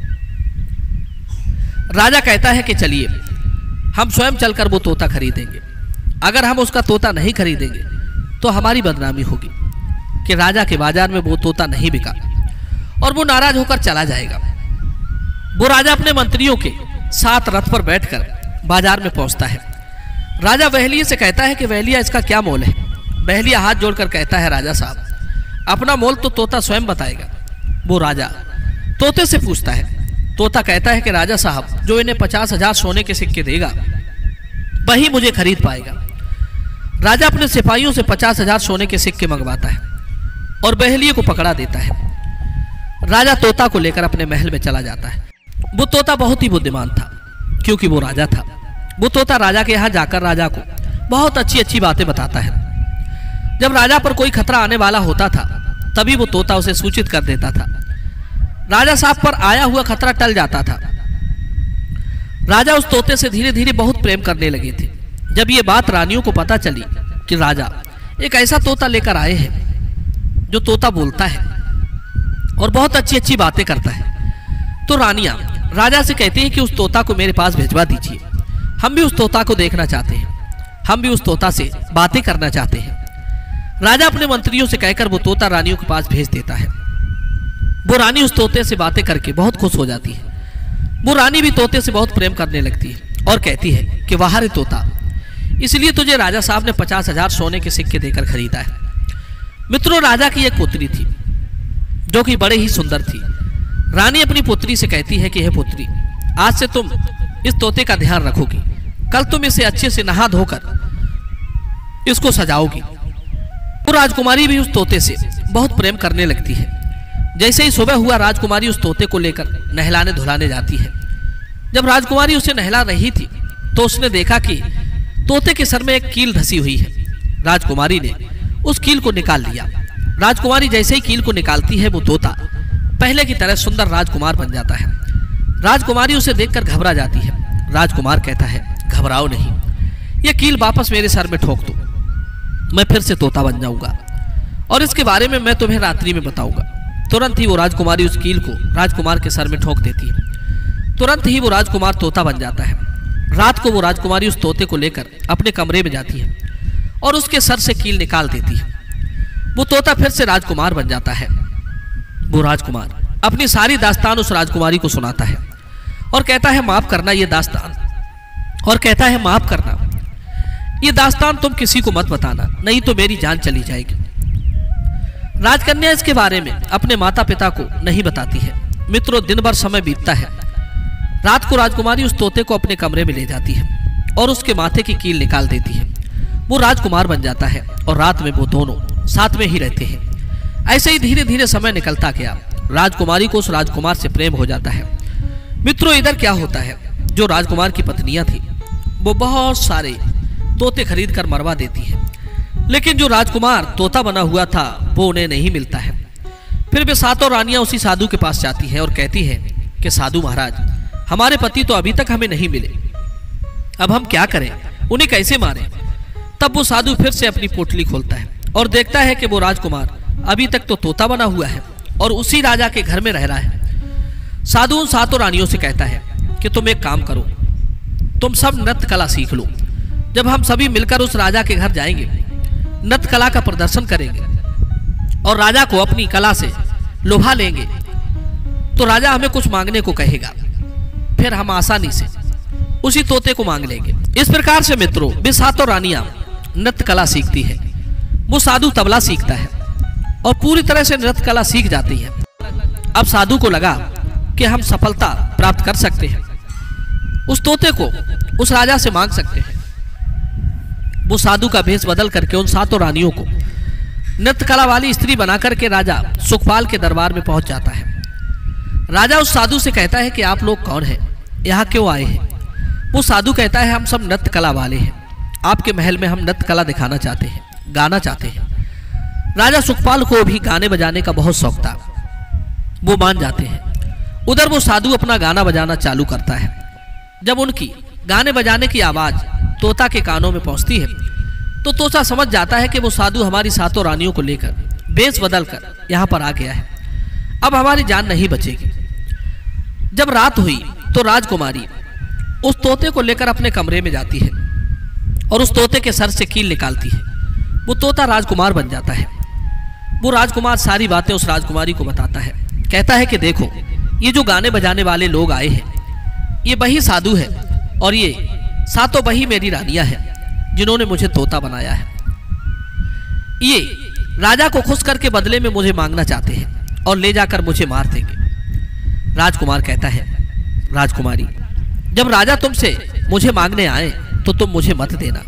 [SPEAKER 1] राजा कहता है कि चलिए हम स्वयं चलकर वो तोता खरीदेंगे। अगर हम उसका तोता नहीं खरीदेंगे तो हमारी बदनामी होगी कि राजा के बाजार में वो तोता नहीं बिका, और वो नाराज होकर चला जाएगा। वो राजा अपने मंत्रियों के साथ रथ पर बैठकर बाजार में पहुंचता है। राजा बहेलिया से कहता है कि बहेलिया, इसका क्या मोल है? बहेलिया हाथ जोड़कर कहता है, राजा साहब, अपना मोल तो तोता स्वयं बताएगा। वो राजा तोते से पूछता है तोता कहता है कि राजा साहब, जो इन्हें पचास हजार सोने के सिक्के देगा वही मुझे खरीद पाएगा। राजा अपने सिपाहियों से पचास हजार सोने के सिक्के मंगवाता है और बहेलिए को पकड़ा देता है। राजा तोता को लेकर अपने महल में चला जाता है। वो तोता बहुत ही बुद्धिमान था, क्योंकि वो राजा था। वो तोता राजा के यहाँ जाकर राजा को बहुत अच्छी अच्छी बातें बताता है। जब राजा पर कोई खतरा आने वाला होता था तभी वो तोता उसे सूचित कर देता था। राजा साहब पर आया हुआ खतरा टल जाता था। राजा उस तोते से धीरे धीरे बहुत प्रेम करने लगे थे। जब ये बात रानियों को पता चली कि राजा एक ऐसा तोता लेकर आए हैं जो तोता बोलता है और बहुत अच्छी अच्छी बातें करता है, तो रानियां राजा से कहती हैं कि उस तोता को मेरे पास भिजवा दीजिए। हम भी उस तोता को देखना चाहते हैं, हम भी उस तोता से बातें करना चाहते हैं। राजा अपने मंत्रियों से कहकर वो तोता रानियों के पास भेज देता है। वो रानी उस तोते से बातें करके बहुत खुश हो जाती है। वो रानी भी तोते से बहुत प्रेम करने लगती है और कहती है कि वाह रे तोता, इसलिए तुझे राजा साहब ने पचास हजार सोने के सिक्के देकर खरीदा है। मित्रों, राजा की एक पुत्री थी जो कि बड़े ही सुंदर थी। रानी अपनी पुत्री से कहती है कि हे पुत्री, आज से तुम इस तोते का ध्यान रखोगी। कल तुम इसे अच्छे से नहा धोकर इसको सजाओगी। वो राजकुमारी भी उस तोते से बहुत प्रेम करने लगती है। जैसे ही सुबह हुआ, राजकुमारी उस तोते को लेकर नहलाने धुलाने जाती है। जब राजकुमारी उसे नहला रही थी तो उसने देखा कि तोते के सर में एक कील धसी हुई है। राजकुमारी ने उस कील को निकाल लिया। राजकुमारी जैसे ही कील को निकालती है, वो तोता पहले की तरह सुंदर राजकुमार बन जाता है। राजकुमारी उसे देखकर घबरा जाती है। राजकुमार कहता है, घबराओ नहीं, ये कील वापस मेरे सर में ठोक दो, मैं फिर से तोता बन जाऊंगा और इसके बारे में मैं तुम्हें रात्रि में बताऊंगा। तुरंत ही वो राजकुमारी उस कील को राजकुमार के सर में ठोक देती है। तुरंत ही वो राजकुमार तोता बन जाता है। रात को वो राजकुमारी उस तोते को लेकर अपने कमरे में जाती है और उसके सर से कील निकाल देती है। वो तोता फिर से राजकुमार बन जाता है। वो राजकुमार अपनी सारी दास्तान उस राजकुमारी को सुनाता है और कहता है, माफ करना ये दास्तान और कहता है माफ करना ये दास्तान तुम किसी को मत बताना, नहीं तो मेरी जान चली जाएगी। राजकन्या इसके बारे में अपने माता पिता को नहीं बताती है। मित्रों, दिन भर समय बीतता है। रात को राजकुमारी उस तोते को अपने कमरे में ले जाती है और उसके माथे की कील निकाल देती है। वो राजकुमार बन जाता है और रात में वो दोनों साथ में ही रहते हैं। ऐसे ही धीरे धीरे समय निकलता गया। राजकुमारी को उस राजकुमार से प्रेम हो जाता है। मित्रों, इधर क्या होता है, जो राजकुमार की पत्नियां थी वो बहुत सारे तोते खरीद कर मरवा देती है, लेकिन जो राजकुमार तोता बना हुआ था वो उन्हें नहीं मिलता है। फिर वे सातों रानियां उसी साधु के पास जाती हैं और कहती हैं कि साधु महाराज, हमारे पति तो अभी तक हमें नहीं मिले, अब हम क्या करें, उन्हें कैसे मारें। तब वो साधु फिर से अपनी पोटली खोलता है और देखता है कि वो राजकुमार अभी तक तो तोता बना हुआ है और उसी राजा के घर में रह रहा है। साधु उन सातों रानियों से कहता है कि तुम एक काम करो, तुम सब नृत्य कला सीख लो। जब हम सभी मिलकर उस राजा के घर जाएंगे, नृत्य कला का प्रदर्शन करेंगे और राजा को अपनी कला से लुभा लेंगे, तो राजा हमें कुछ मांगने को कहेगा, फिर हम आसानी से उसी तोते को मांग लेंगे। इस प्रकार से मित्रों, वे सातों रानियां नृत्य कला सीखती है। वो साधु तबला सीखता है और पूरी तरह से नृत्य कला सीख जाती है। अब साधु को लगा कि हम सफलता प्राप्त कर सकते हैं, उस तोते को उस राजा से मांग सकते हैं। वो साधु का भेष बदल करके उन सातों रानियों को नृत्य कला वाली स्त्री बनाकर के राजा सुखपाल के दरबार में पहुंच जाता है। राजा उस साधु से कहता है कि आप लोग कौन हैं, यहाँ क्यों आए हैं। वो साधु कहता है, हम सब नृत्य कला वाले हैं, आपके महल में हम नृत्य कला दिखाना चाहते हैं, गाना चाहते हैं। राजा सुखपाल को भी गाने बजाने का बहुत शौक था, वो मान जाते हैं। उधर वो साधु अपना गाना बजाना चालू करता है। जब उनकी गाने बजाने की आवाज तोता के कानों में पहुंचती है तो तोता समझ जाता है कि वो साधु हमारी सातों रानियों को लेकर भेष बदल कर यहाँ पर आ गया है, अब हमारी जान नहीं बचेगी। जब रात हुई तो राजकुमारी उस तोते को लेकर अपने कमरे में जाती है और उस तोते के सर से कील निकालती है। वो तोता राजकुमार बन जाता है। वो राजकुमार सारी बातें उस राजकुमारी को बताता है। कहता है कि देखो, ये जो गाने बजाने वाले लोग आए हैं, ये वही साधु है और ये सातों वही मेरी रानियां हैं जिन्होंने मुझे तोता बनाया है। ये राजा को खुश करके बदले में मुझे मांगना चाहते हैं और ले जाकर मुझे मार देंगे। राजकुमार कहता है राजकुमारी, जब राजा तुमसे मुझे मांगने आए तो तुम मुझे मत देना।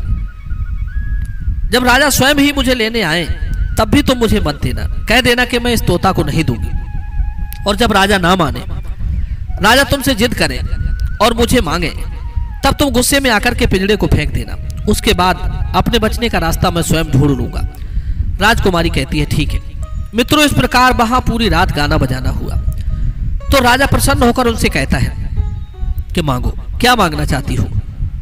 [SPEAKER 1] जब राजा स्वयं ही मुझे लेने आए तब भी तुम मुझे मत देना। कह देना कि मैं इस तोता को नहीं दूंगी। और जब राजा ना माने, राजा तुमसे जिद करे और मुझे मांगे, तब तुम गुस्से में आकर के पिंजड़े को फेंक देना। उसके बाद अपने बचने का रास्ता मैं स्वयं ढूंढ लूंगा। राजकुमारी कहती है ठीक है। मित्रों, इस प्रकार वहां पूरी रात गाना बजाना हुआ। तो राजा प्रसन्न होकर उनसे कहता है कि मांगो, क्या मांगना चाहती हो।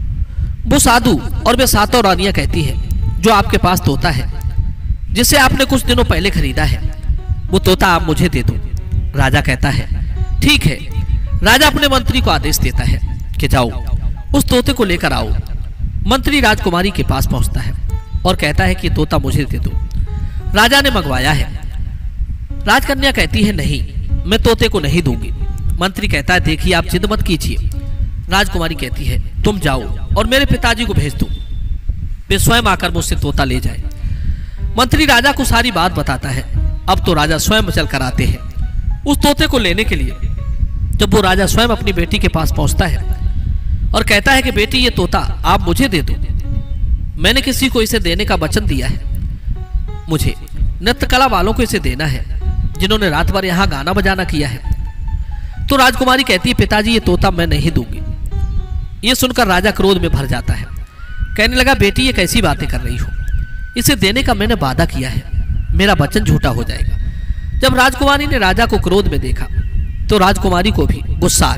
[SPEAKER 1] वो साधु और वे सातों रानियां कहती है जो आपके पास तोता है जिसे आपने कुछ दिनों पहले खरीदा है, वो तोता आप मुझे दे दो। राजा कहता है ठीक है। राजा अपने मंत्री को आदेश देता है कि जाओ उस तोते को लेकर आओ। मंत्री राजकुमारी के पास पहुंचता है और कहता है कि तोता मुझे दे दो, राजा ने मंगवाया है। राजकन्या कहती है नहीं, मैं तोते को नहीं दूंगी। मंत्री कहता है देखिए आप जिद मत कीजिए। राजकुमारी कहती है तुम जाओ और मेरे पिताजी को भेज दो, वे स्वयं आकर मुझसे तोता ले जाए। मंत्री राजा को सारी बात बताता है। अब तो राजा स्वयं चल कर आते हैं उस तोते को लेने के लिए। जब वो राजा स्वयं अपनी बेटी के पास पहुंचता है और कहता है कि बेटी ये तोता आप मुझे दे दो, मैंने किसी को इसे देने का वचन दिया है। मुझे नृत्य कला वालों को इसे देना है जिन्होंने रात भर यहाँ गाना बजाना किया है। तो राजकुमारी कहती है पिताजी ये तोता मैं नहीं दूंगी। ये सुनकर राजा क्रोध में भर जाता है। कहने लगा बेटी ये कैसी बातें कर रही हो, इसे देने का मैंने वादा किया है, मेरा वचन झूठा हो जाएगा। जब राजकुमारी ने राजा को क्रोध में देखा तो राजकुमारी को भी गुस्सा आ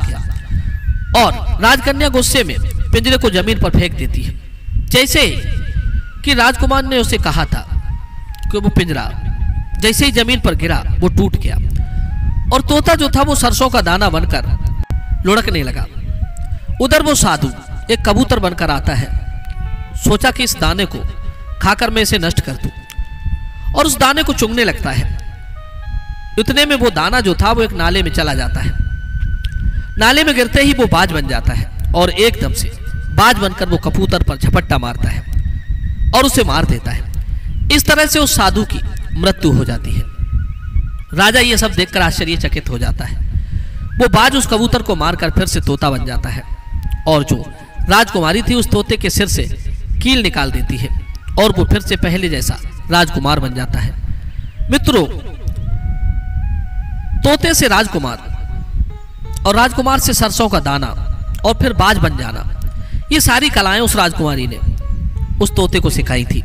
[SPEAKER 1] गया और राजकन्या गुस्से में पिंजरे को जमीन पर फेंक देती है। जैसे कि राजकुमार ने उसे कहा था कि वो पिंजरा जैसे ही जमीन पर गिरा वो टूट गया और तोता जो था वो सरसों का दाना बनकर लुढ़कने लगा। उधर वो साधु एक कबूतर बनकर आता है। सोचा कि इस दाने को खाकर मैं इसे नष्ट कर दूं और उस दाने को चुगने लगता है। इतने में वो दाना जो था वो एक नाले में चला जाता है। नाले में गिरते ही वो बाज बन जाता है और एकदम से बाज बनकर वो कबूतर पर झपट्टा मारता है और उसे मार देता है। इस तरह से उस साधु की मृत्यु हो जाती है। राजा ये सब देखकर आश्चर्यचकित हो जाता है। वो बाज उस कबूतर को मारकर फिर से तोता बन जाता है और जो राजकुमारी थी उस तोते के सिर से कील निकाल देती है और वो फिर से पहले जैसा राजकुमार बन जाता है। मित्रों, तोते से राजकुमार और राजकुमार से सरसों का दाना और फिर बाज बन जाना, ये सारी कलाएं उस राजकुमारी ने उस तोते को सिखाई थी।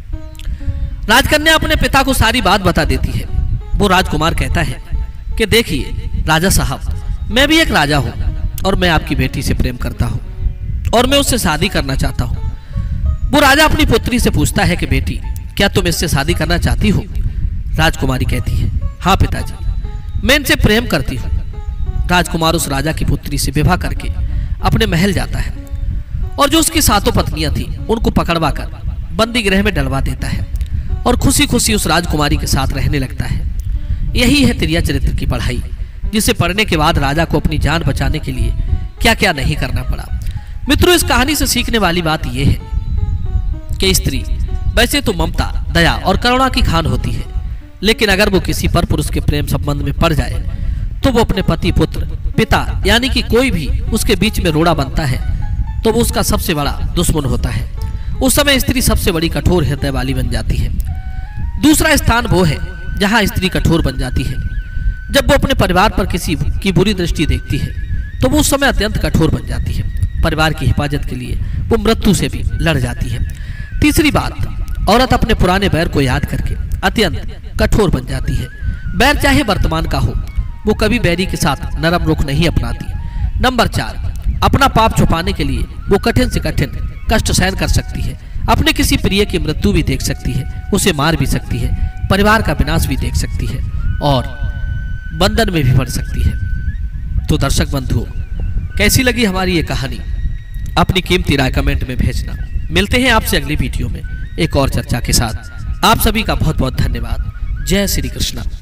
[SPEAKER 1] राजकन्या अपने पिता को सारी बात बता देती है। वो राजकुमार कहता है कि देखिए राजा साहब, मैं भी एक राजा हूं और मैं आपकी बेटी से प्रेम करता हूं और मैं उससे शादी करना चाहता हूं। वो राजा अपनी पुत्री से पूछता है कि बेटी क्या तुम इससे शादी करना चाहती हो। राजकुमारी कहती है हाँ पिताजी, मैं इनसे प्रेम करती हूँ। राजकुमार उस राजा की पुत्री से विवाह करके अपने महल जाता है और जो उसकी सातों पत्नियां थी उनको पकड़वा कर बंदी गृह में डलवा देता है और खुशी खुशी उस राजकुमारी के साथ रहने लगता है। यही है तिरिया चरित्र की पढ़ाई, जिसे पढ़ने के बाद राजा को अपनी जान बचाने के लिए क्या क्या नहीं करना पड़ा। मित्रों, इस कहानी से सीखने वाली बात यह है कि स्त्री वैसे तो ममता, दया और करुणा की खान होती है, लेकिन अगर वो किसी पर पुरुष के प्रेम संबंध में पड़ जाए तो वो अपने पति, पुत्र, पिता यानी कि कोई भी उसके बीच में रोड़ा बनता है तो वो उसका सबसे बड़ा दुश्मन होता है। उस समय स्त्री सबसे बड़ी कठोर हृदय वाली बन जाती है। दूसरा स्थान वो है जहां स्त्री कठोर बन जाती है जब वो अपने परिवार पर किसी की बुरी दृष्टि देखती है तो वो उस समय अत्यंत कठोर बन जाती है। परिवार की हिफाजत के लिए वो मृत्यु से भी लड़ जाती है। तीसरी बात, औरत अपने पुराने बैर को याद करके अत्यंत कठोर बन जाती है। बैर चाहे वर्तमान का हो, वो कभी बैरी के साथ नरम रुख नहीं अपनाती। नंबर चार, अपना पाप छुपाने के लिए वो कठिन से कठिन कष्ट सहन कर सकती है। अपने किसी प्रिय की मृत्यु भी देख सकती है, उसे मार भी सकती है, परिवार का विनाश भी देख सकती है और बंधन में भी पड़ सकती है। तो दर्शक बंधुओं, कैसी लगी हमारी ये कहानी? अपनी कीमती राय कमेंट में भेजना। मिलते हैं आपसे अगली वीडियो में एक और चर्चा के साथ। आप सभी का बहुत बहुत धन्यवाद। जय श्री कृष्ण।